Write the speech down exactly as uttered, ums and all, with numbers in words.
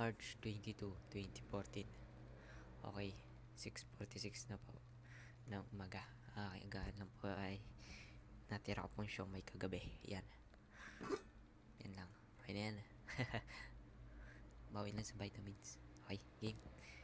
March twenty-second, twenty fourteen. Okay, six forty-six na po ng umaga. Aking agahan lang po ay natira ko pong siomai kagabi. Yan. Yan lang. Okay na yan. Bawi lang sa vitamins. Okay, game.